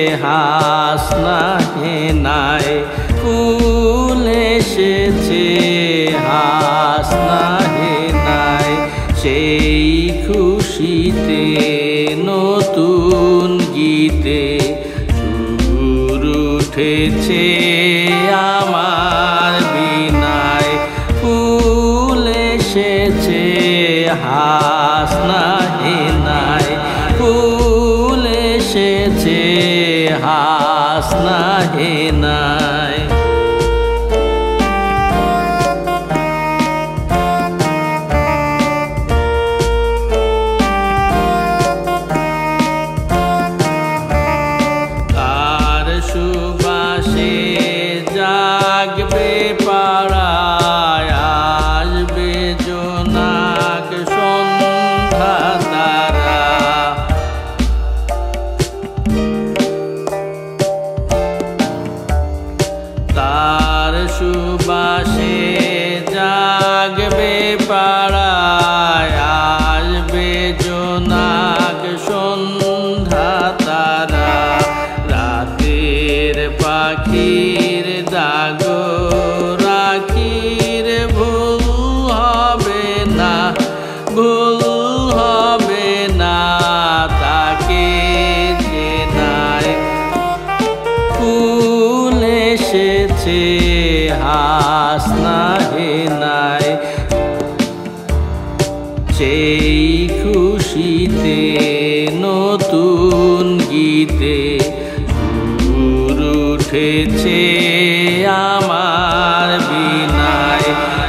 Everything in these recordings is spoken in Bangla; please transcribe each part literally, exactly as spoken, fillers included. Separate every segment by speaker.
Speaker 1: হাসনা হে নাই, ফুল এসেছে হাসনা হে নাই। সেই খুশিতে নতুন গীতে সুর উঠেছে আমার বিনায়, ফুল এসেছে হাসনা হে নাই, ফুল এসেছে হাসনা হে নাই। তার সুবাসে জাগবে পাড়ায়, আসবে জোনাক সন্ধ্যা তারা। তার সুবাসে জাগবে পাড়ায়, আসবে জোনাক সন্ধ্যা তারা। রাতের পাখির দাগো রাখির ভুল হবে না, ভুল হবে না তাকে চেনায়, ফুল এসেছে হাসনা হে নাই। সেই খুশিতে নতুন গীতে সুর উঠেছে আমার বিনায়।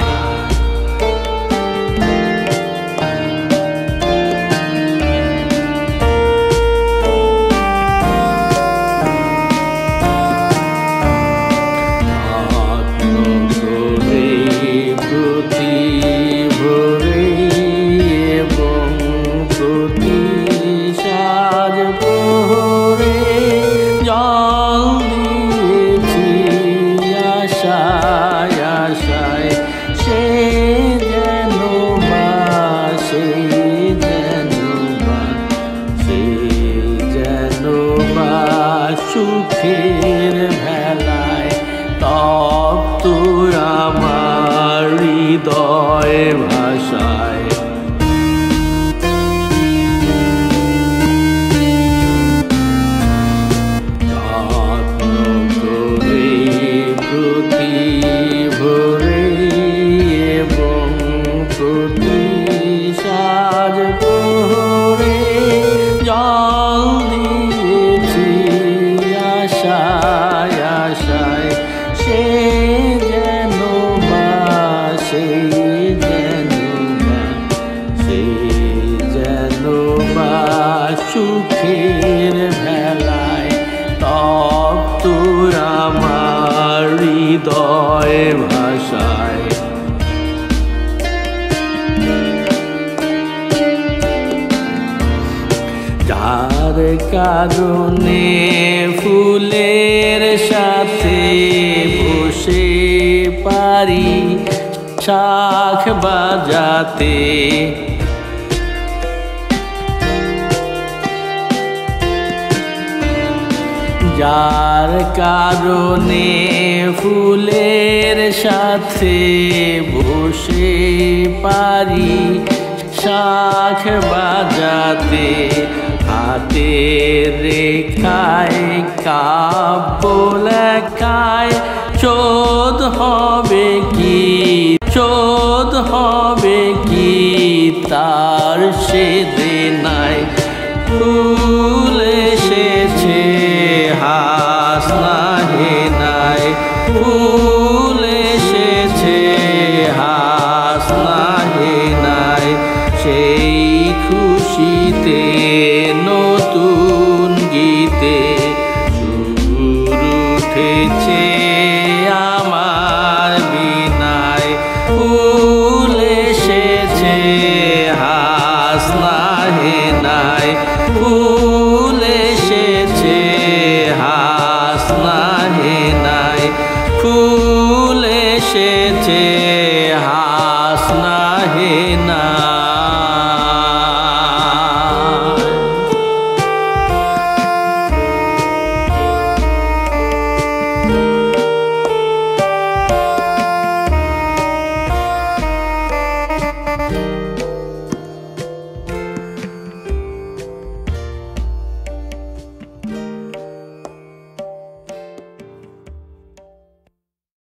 Speaker 1: প্রতি ভোরে এবং প্রতি সাজ ভোরে জল দিয়েছি আশায় আশায়, সে যেন বা সে যেন বা সে যেন বা সুখের ভেলায় তপ্ত আমার হৃদয় ভাষায়। প্রতি ভোরে এবং প্রতি সাজ ভোরে জল দিয়েছি আশায় আশায়, সে যেন বা সে যেন বা সে যেন বা সুখের ভেলায় তপ্ত আমার হৃদয় ভাষায়। যার কারণে ফুলের সাথে বসে পারি শাখ বাজাতে, যার কারণে ফুলের সাথে বসে পারি শাখ বাজাতে। হাতে রেখায় কাব্য লেখায় শোধ হবে কি, শোধ হবে কি তার সে দেনায়, ফুল এসেছে হাসনা হে নাই, ফুল এসেছে হাসনা হে নাই। সেই খুশিতে নতুন গীতে সুর উঠেছে আমার বিনায়, ফুল এসেছে হাসনা হে নাই, ফুল এসেছে হাসনা হে নাই, ফুল এসেছে হাসনা হে নাই।